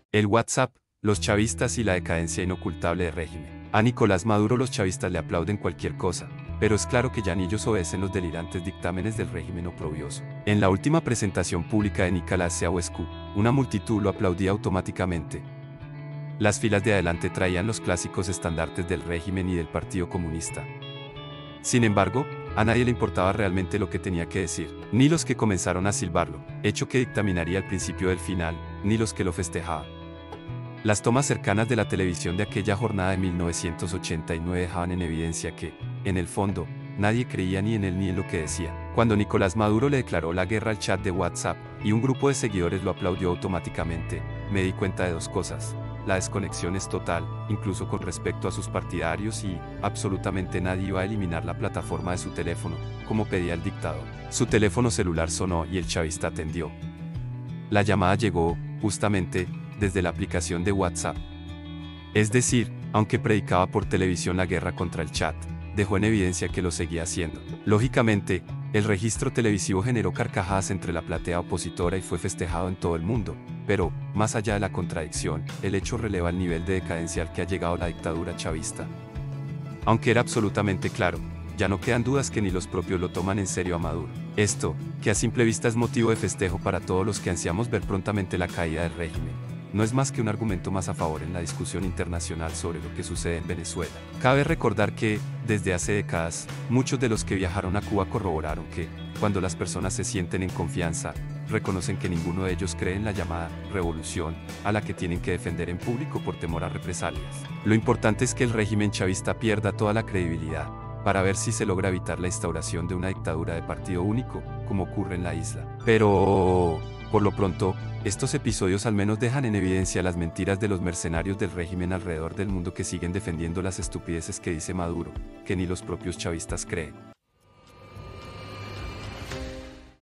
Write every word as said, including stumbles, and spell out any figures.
El WhatsApp, los chavistas y la decadencia inocultable del régimen. A Nicolás Maduro los chavistas le aplauden cualquier cosa, pero es claro que ya ni ellos obedecen los delirantes dictámenes del régimen oprobioso. En la última presentación pública de Nicolás Ceausescu, una multitud lo aplaudía automáticamente. Las filas de adelante traían los clásicos estandartes del régimen y del Partido Comunista. Sin embargo, a nadie le importaba realmente lo que tenía que decir, ni los que comenzaron a silbarlo, hecho que dictaminaría el principio del final, ni los que lo festejaban. Las tomas cercanas de la televisión de aquella jornada de mil novecientos ochenta y nueve dejaban en evidencia que, en el fondo, nadie creía ni en él ni en lo que decía. Cuando Nicolás Maduro le declaró la guerra al chat de WhatsApp, y un grupo de seguidores lo aplaudió automáticamente, me di cuenta de dos cosas. La desconexión es total, incluso con respecto a sus partidarios, y absolutamente nadie iba a eliminar la plataforma de su teléfono, como pedía el dictador. Su teléfono celular sonó y el chavista atendió. La llamada llegó, justamente, desde la aplicación de WhatsApp. Es decir, aunque predicaba por televisión la guerra contra el chat, dejó en evidencia que lo seguía haciendo. Lógicamente, el registro televisivo generó carcajadas entre la platea opositora y fue festejado en todo el mundo, pero, más allá de la contradicción, el hecho releva el nivel de decadencia al que ha llegado la dictadura chavista. Aunque era absolutamente claro, ya no quedan dudas que ni los propios lo toman en serio a Maduro. Esto, que a simple vista es motivo de festejo para todos los que ansiamos ver prontamente la caída del régimen, no es más que un argumento más a favor en la discusión internacional sobre lo que sucede en Venezuela. Cabe recordar que, desde hace décadas, muchos de los que viajaron a Cuba corroboraron que, cuando las personas se sienten en confianza, reconocen que ninguno de ellos cree en la llamada revolución, a la que tienen que defender en público por temor a represalias. Lo importante es que el régimen chavista pierda toda la credibilidad, para ver si se logra evitar la instauración de una dictadura de partido único, como ocurre en la isla. Pero, por lo pronto, estos episodios al menos dejan en evidencia las mentiras de los mercenarios del régimen alrededor del mundo que siguen defendiendo las estupideces que dice Maduro, que ni los propios chavistas creen.